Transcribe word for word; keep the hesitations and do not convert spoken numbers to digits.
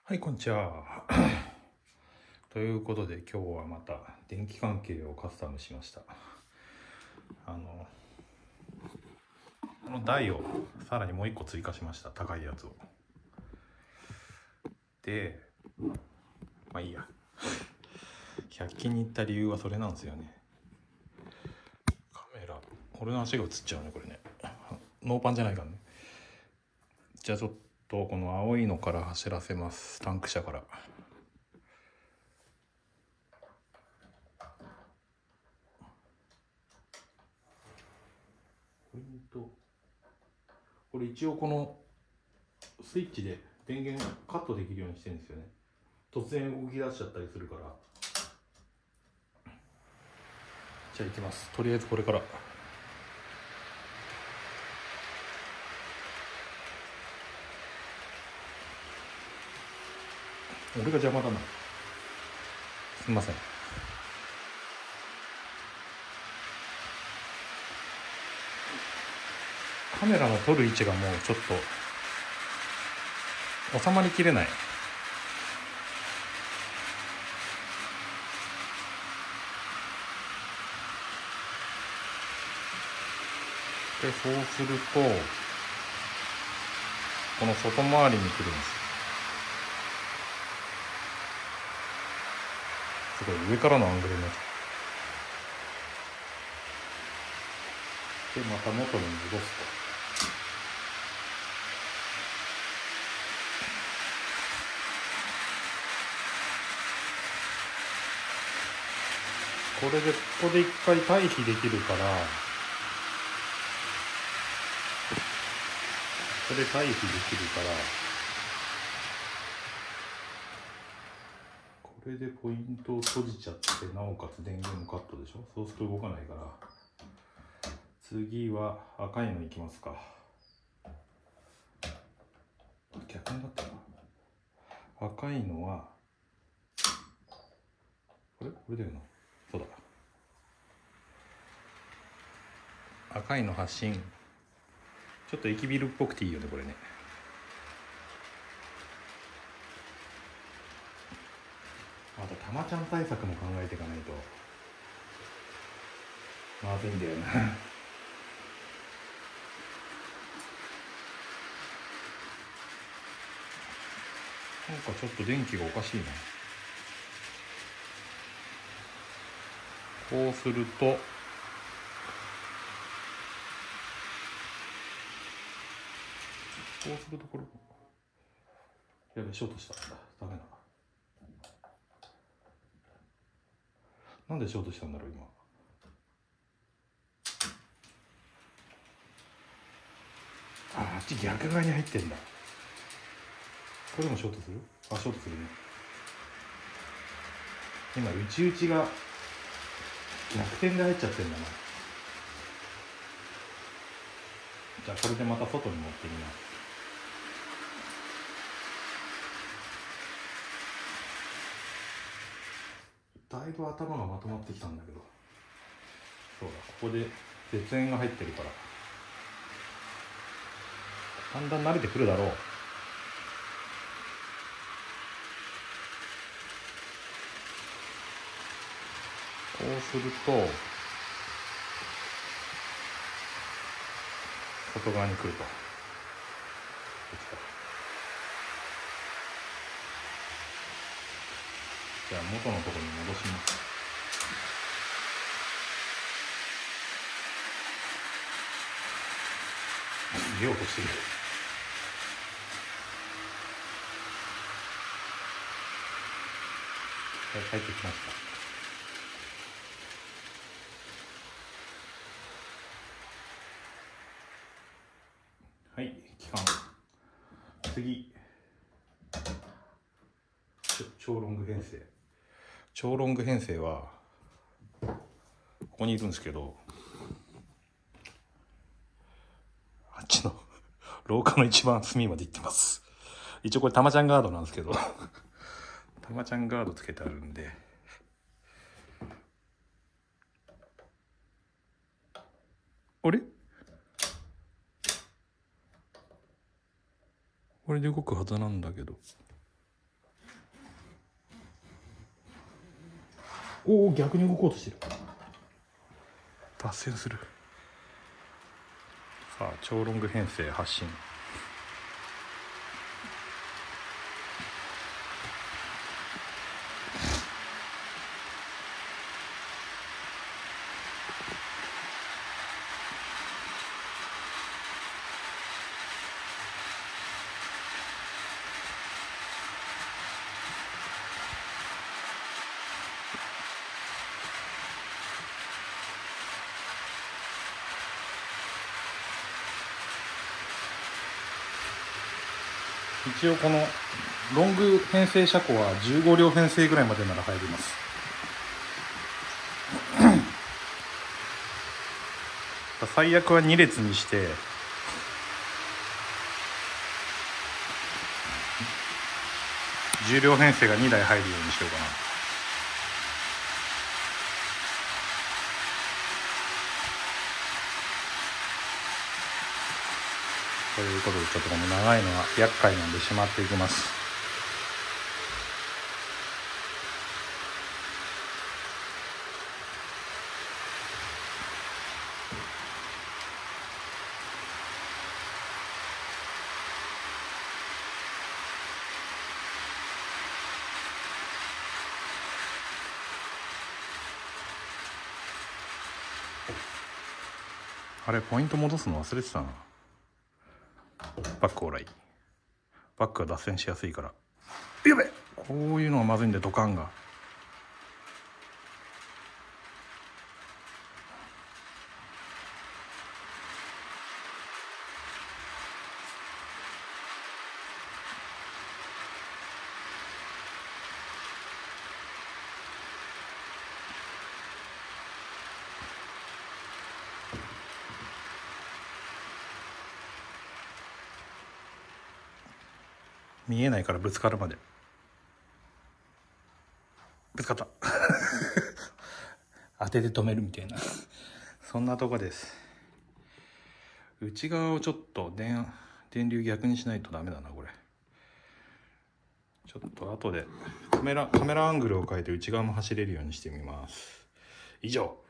はい、こんにちは。ということで今日はまた電気関係をカスタムしました。あの、この台をさらにもう一個追加しました。高いやつを。で、まあいいや。ひゃく均に行った理由はそれなんですよね。カメラ、俺の足が映っちゃうね、これね。ノーパンじゃないからね。じゃあちょっとこの青いのから走らせます。タンク車から。ポイント。これ一応このスイッチで電源カットできるようにしてるんですよね。突然動き出しちゃったりするから。じゃあ行きます。とりあえずこれから。俺が邪魔だな。すみません。カメラの撮る位置がもうちょっと収まりきれない。で、そうするとこの外回りに来るんです。すごい上からのアングルになっちゃう。でまた元に戻すと。これでここで一回退避できるから、ここで退避できるからこれでポイントを閉じちゃって、なおかつ電源もカットでしょ。そうすると動かないから、次は赤いのいきますか。逆になったな。赤いのはこれこれだよな。そうだ、赤いの発信。ちょっと駅ビルっぽくていいよねこれね。またたまちゃん対策も考えていかないとまずいんだよな。なんかちょっと電気がおかしいな。こうするとこうするとこれやべ、ショートした。ダメだ。なんでショートしたんだろう今。あ、あっち逆側に入ってんだ。これでもショートする？あ、ショートするね。今内々が逆転で入っちゃってんだな。じゃあこれでまた外に持ってみます。だいぶ頭がまとまってきたんだけど、そうだ、ここで絶縁が入ってるからだんだん慣れてくるだろう。こうすると外側に来ると。じゃあ元のところに戻します。出ようとしてる。はい、帰ってきました。はい、期間次超ロング編成。超ロング編成はここにいるんですけど、あっちの廊下の一番隅まで行ってます。一応これたまちゃんガードなんですけどたまちゃんガードつけてあるんで、あれこれで動くはずなんだけど、 おお、逆に動こうとしてる。脱線する。さあ超ロング編成発進。一応このロング編成車庫はじゅうご両編成ぐらいまでなら入ります。最悪はに列にしてじゅう両編成がに台入るようにしようかな。ということでちょっとこの長いのは厄介なんでしまっていきます。あれポイント戻すの忘れてたな。バックオーライ。バックが脱線しやすいから。やべ、こういうのがまずいんでドカンが。見えないからぶつかるまで。ぶつかった当てて止めるみたいなそんなとこです。内側をちょっと 電, 電流逆にしないとダメだなこれ。ちょっと後でカメラカメラアングルを変えて内側も走れるようにしてみます。以上。